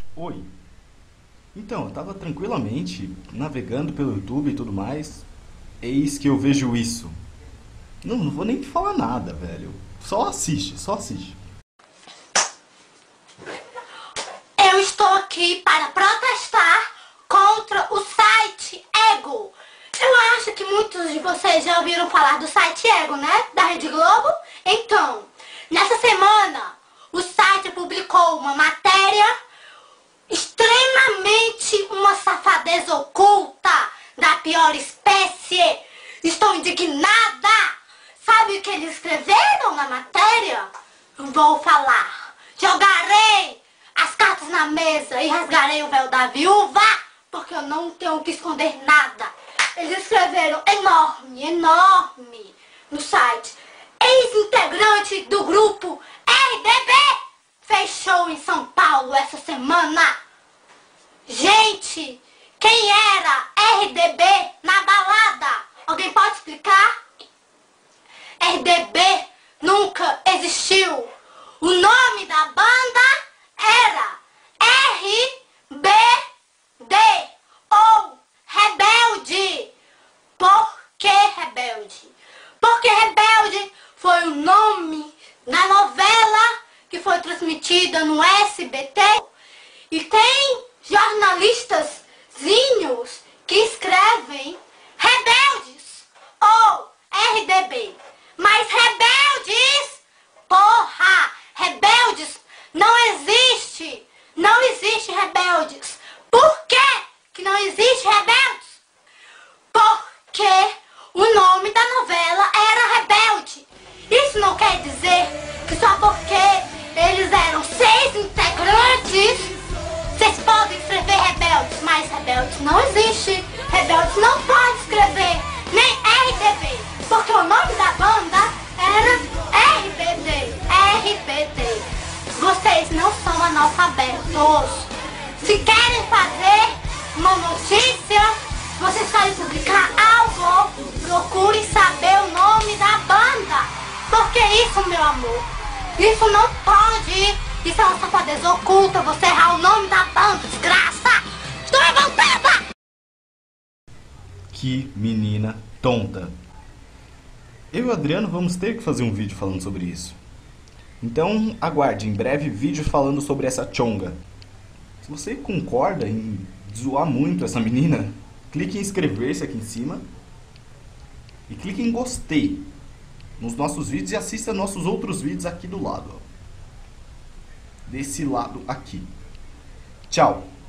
Oi. Então, eu tava tranquilamente navegando pelo YouTube e tudo mais. Eis que eu vejo isso. Não vou nem falar nada, velho. Só assiste, só assiste. Eu estou aqui para protestar contra o site Ego. Eu acho que muitos de vocês já ouviram falar do site Ego, né? Da Rede Globo. Então, nessa semana, o site publicou uma matéria extremamente uma safadez oculta da pior espécie. Estou indignada. Sabe o que eles escreveram na matéria? Vou falar. Jogarei as cartas na mesa e rasgarei o véu da viúva, porque eu não tenho que esconder nada. Eles escreveram enorme no site. Ex-integrante do grupo RDB fez show em São Paulo essa semana. Gente, quem era RDB na balada? Alguém pode explicar? RDB nunca existiu. O nome da banda era RBD ou Rebelde. Por que Rebelde? Porque Rebelde foi o nome da novela que foi transmitida no SBT. E tem jornalistazinhos que escrevem Rebeldes ou RDB. Mas Rebeldes, porra, Rebeldes não existe. Não existe Rebeldes. Por que não existe Rebeldes? Porque o nome da novela era Rebelde. Isso não quer dizer que só porque eles eram 6 integrantes, vocês podem escrever Rebeldes. Mas Rebeldes não existe. Rebeldes não pode escrever nem RDB. Porque o nome da banda era RBD. RBD. Vocês não são analfabetos. Se querem fazer uma notícia, vocês querem publicar algo, procurem saber o nome da banda. Porque isso, meu amor, isso não pode. Isso é uma safadeza oculta. Você errar o nome da banda, desgraça. Estou revoltada. Que menina tonta. Eu e o Adriano vamos ter que fazer um vídeo falando sobre isso. Então aguarde, em breve, vídeo falando sobre essa chonga. Se você concorda em zoar muito essa menina, clique em inscrever-se aqui em cima. E clique em gostei nos nossos vídeos e assista nossos outros vídeos aqui do lado. Ó. Desse lado aqui. Tchau!